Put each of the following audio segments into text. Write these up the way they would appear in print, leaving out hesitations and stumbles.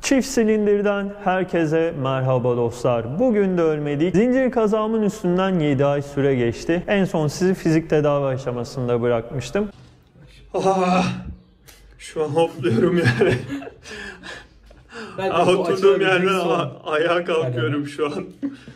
Çift silindirden herkese merhaba dostlar. Bugün de ölmedik. Zincir kazamın üstünden 7 ay süre geçti. En son sizi fizik tedavi aşamasında bırakmıştım. Şu an hopluyorum yani. Oturduğum yerden ayağa kalkıyorum şu an.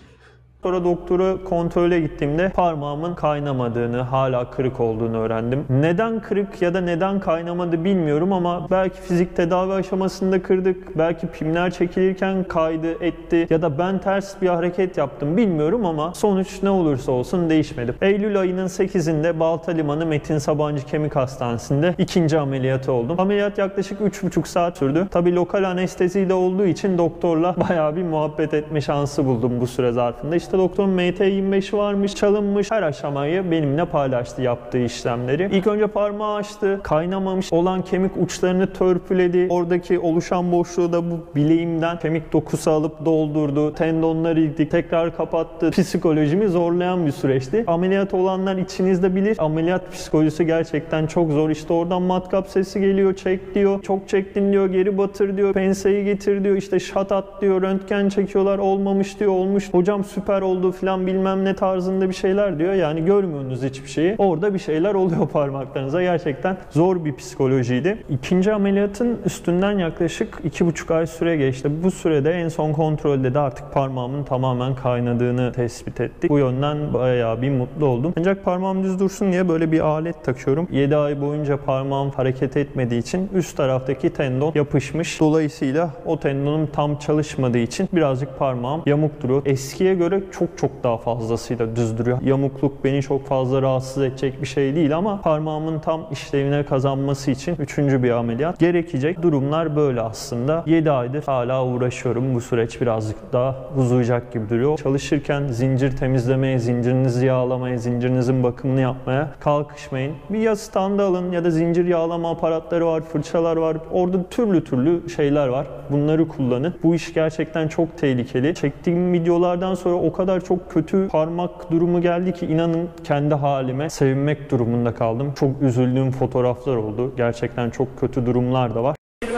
Sonra doktora kontrole gittiğimde parmağımın kaynamadığını, hala kırık olduğunu öğrendim. Neden kırık ya da neden kaynamadı bilmiyorum ama belki fizik tedavi aşamasında kırdık, belki pimler çekilirken kaydı, etti ya da ben ters bir hareket yaptım bilmiyorum ama sonuç ne olursa olsun değişmedi. Eylül ayının 8'inde Baltalimanı Metin Sabancı Kemik Hastanesi'nde ikinci ameliyatı oldum. Ameliyat yaklaşık 3,5 saat sürdü. Tabii lokal anesteziyle olduğu için doktorla bayağı bir muhabbet etme şansı buldum bu süre zarfında. İşte doktorun MT25'i varmış, çalınmış. Her aşamayı benimle paylaştı yaptığı işlemleri. İlk önce parmağı açtı. Kaynamamış olan kemik uçlarını törpüledi. Oradaki oluşan boşluğu da bu bileğimden kemik dokusu alıp doldurdu. Tendonları yıktı. Tekrar kapattı. Psikolojimi zorlayan bir süreçti. Ameliyat olanlar içinizde bilir. Ameliyat psikolojisi gerçekten çok zor. İşte oradan matkap sesi geliyor. Çek diyor. Çok çektin diyor. Geri batır diyor. Penseyi getir diyor. İşte şat at diyor. Röntgen çekiyorlar. Olmamış diyor. Olmuş. Hocam süper oldu filan bilmem ne tarzında bir şeyler diyor. Yani görmüyorsunuz hiçbir şeyi. Orada bir şeyler oluyor parmaklarınıza. Gerçekten zor bir psikolojiydi. İkinci ameliyatın üstünden yaklaşık 2,5 ay süre geçti. Bu sürede en son kontrolde de artık parmağımın tamamen kaynadığını tespit ettik. Bu yönden bayağı bir mutlu oldum. Ancak parmağım düz dursun diye böyle bir alet takıyorum. 7 ay boyunca parmağım hareket etmediği için üst taraftaki tendon yapışmış. Dolayısıyla o tendonum tam çalışmadığı için birazcık parmağım yamuk duruyor. Eskiye göre çok daha fazlasıyla düz duruyor. Yamukluk beni çok fazla rahatsız edecek bir şey değil ama parmağımın tam işlevine kazanması için 3. bir ameliyat gerekecek. Durumlar böyle aslında. 7 aydır hala uğraşıyorum. Bu süreç birazcık daha uzayacak gibi duruyor. Çalışırken zincir temizlemeye, zincirinizi yağlamaya, zincirinizin bakımını yapmaya kalkışmayın. Bir yağ standı alın ya da zincir yağlama aparatları var, fırçalar var. Orada türlü şeyler var. Bunları kullanın. Bu iş gerçekten çok tehlikeli. Çektiğim videolardan sonra o kadar çok kötü parmak durumu geldi ki inanın kendi halime sevinmek durumunda kaldım. Çok üzüldüğüm fotoğraflar oldu. Gerçekten çok kötü durumlar da var.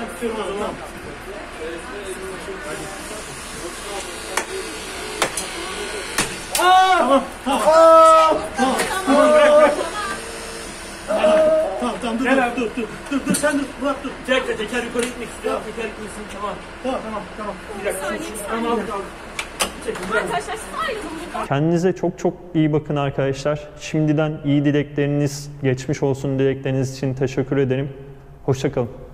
Tamam. Tamam, dur sen dur, Murat dur. Teker yukarı gitmek istiyor. Teker gitmesin, tamam. Bir dakika. Tamam. Arkadaşlar siz ayrılın. Kendinize çok iyi bakın arkadaşlar. Şimdiden iyi dilekleriniz, geçmiş olsun dilekleriniz için teşekkür ederim. Hoşça kalın.